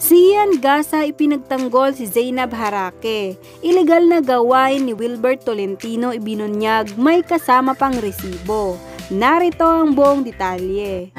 Si Ian Gasa ipinagtanggol si Zainab Harake. Ilegal na gawain ni Wilbert Tolentino ibinunyag, may kasama pang resibo. Narito ang buong detalye.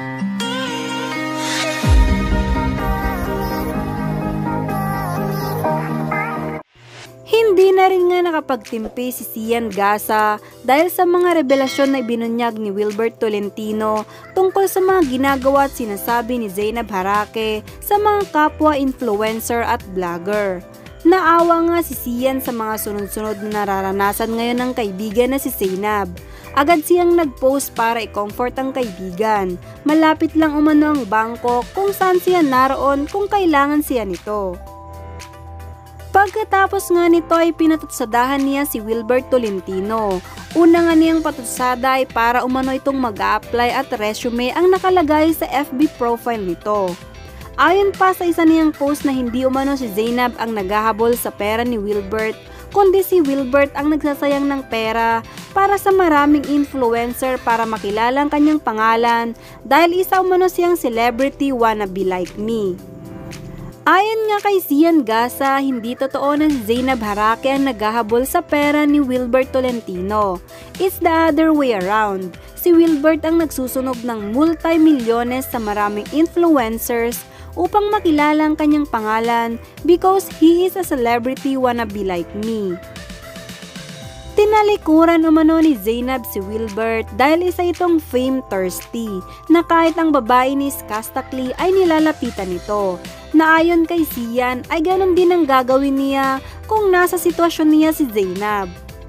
Hindi na rin nga nakapagtimpi si Ian Gasa dahil sa mga revelasyon na ibinunyag ni Wilbert Tolentino tungkol sa mga ginagawa at sinasabi ni Zainab Harake sa mga kapwa influencer at vlogger. Naawa nga si Ian sa mga sunod-sunod na nararanasan ngayon ng kaibigan na si Zainab. Agad siyang nag-post para i-comfort ang kaibigan. Malapit lang umano ang Bangkok kung saan siya naroon kung kailangan siya nito. Pagkatapos nga nito ay pinatutsadahan niya si Wilbert Tolentino. Una nga niyang patutsada ay para umano itong mag-a-apply at resume ang nakalagay sa FB profile nito. Ayon pa sa isa niyang post na hindi umano si Zainab ang naghahabol sa pera ni Wilbert, kundi si Wilbert ang nagsasayang ng pera para sa maraming influencer para makilala ang kanyang pangalan dahil isa umano siyang celebrity wannabe like me. Ayon nga kay Ian Gasa, hindi totoo na si Zainab Harake ang naghahabol sa pera ni Wilbert Tolentino. It's the other way around. Si Wilbert ang nagsusunog ng multi-milyones sa maraming influencers upang makilala ang kanyang pangalan because he is a celebrity wannabe like me. Tinalikuran umano ni Zainab si Wilbert dahil isa itong fame thirsty na kahit ang babae ni Skastakli ay nilalapitan nito. Na ayon kay Ian ay ganun din ang gagawin niya kung nasa sitwasyon niya si Zainab.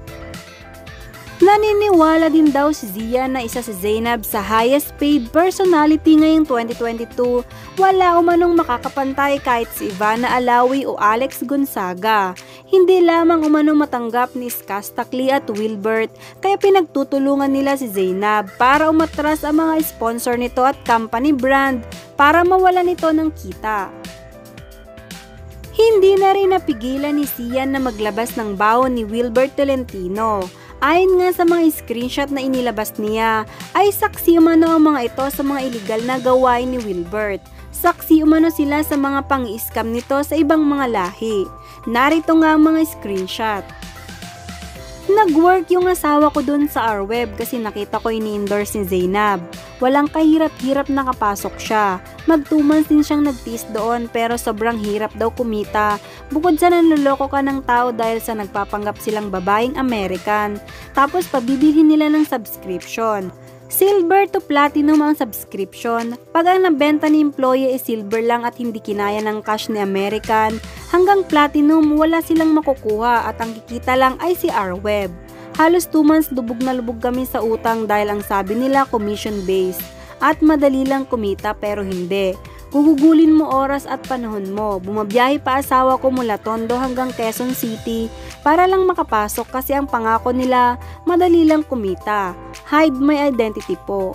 Naniniwala din daw si Ian na isa si Zainab sa highest paid personality ngayong 2022, wala umanong makakapantay kahit si Ivana Alawi o Alex Gonzaga. Hindi lamang umanong matanggap ni Skastakli at Wilbert kaya pinagtutulungan nila si Zainab para umatras ang mga sponsor nito at company brand para mawalan nito ng kita. Hindi na rin napigilan ni Ian na maglabas ng baon ni Wilbert Tolentino. Ayon nga sa mga screenshot na inilabas niya, ay saksi umano ang mga ito sa mga illegal na gawain ni Wilbert. Saksi umano sila sa mga pang-scam nito sa ibang mga lahi. Narito nga ang mga screenshot. Nag-work yung asawa ko dun sa R-Web kasi nakita ko ini-endorse ni Zainab. Walang kahirap-hirap na kapasok siya. Mag 2 months din siyang nag-test doon pero sobrang hirap daw kumita. Bukod sa nanloloko ka ng tao dahil sa nagpapanggap silang babaeng American. Tapos pabibilhin nila ng subscription. Silver to platinum ang subscription. Pag ang nabenta ni employee ay silver lang at hindi kinaya ng cash ni American, hanggang platinum wala silang makukuha at ang kikita lang ay si R-Web. Halos 2 months lubog na lubog kami sa utang dahil ang sabi nila commission based at madali lang kumita pero hindi. Gugugulin mo oras at panahon mo. Bumabiyahe pa asawa ko mula Tondo hanggang Quezon City para lang makapasok kasi ang pangako nila madali lang kumita. Hide my identity po.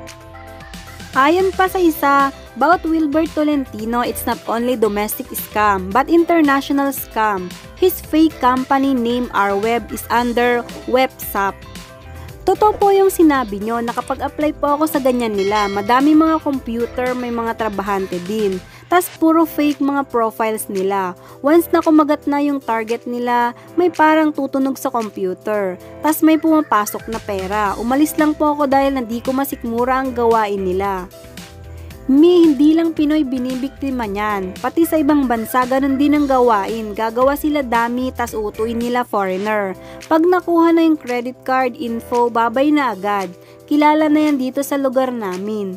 Ayon pa sa isa, about Wilbert Tolentino, it's not only domestic scam but international scam. His fake company name R-Web is under WebSap. Totoo po yung sinabi nyo na kapag apply po ako sa ganyan nila, madami mga computer, may mga trabahante din. Tas puro fake mga profiles nila. Once na kumagat na yung target nila, may parang tutunog sa computer. Tas may pumapasok na pera. Umalis lang po ako dahil hindi ko masikmura ang gawain nila. Hindi lang Pinoy binibiktima niyan. Pati sa ibang bansa ganun din ang gawain. Gagawa sila dami tas utuin nila foreigner. Pag nakuha na yung credit card info, babay na agad. Kilala na yan dito sa lugar namin.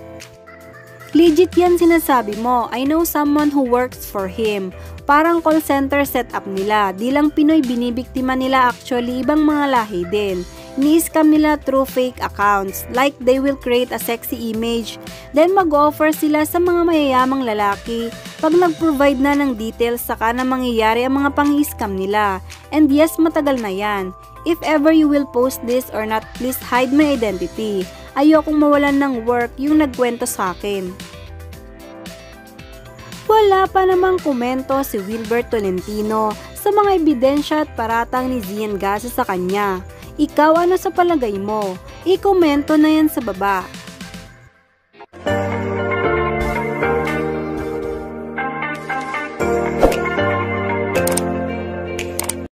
Legit yan sinasabi mo. I know someone who works for him. Parang call center setup nila. Di lang Pinoy binibiktima nila, actually ibang mga lahi din. Ni-scam nila through fake accounts. Like they will create a sexy image, then mag-offer sila sa mga mayayamang lalaki. Pag nag-provide na ng details, saka na mangyayari ang mga pang-scam nila. And yes, matagal na yan. If ever you will post this or not, please hide my identity. Ayokong mawalan ng work yung nagkwento sa akin. Wala pa namang komento si Wilbert Tolentino sa mga ebidensya at paratang ni Ian Gasa sa kanya. Ikaw ano sa palagay mo? I-komento na yan sa baba. Bye!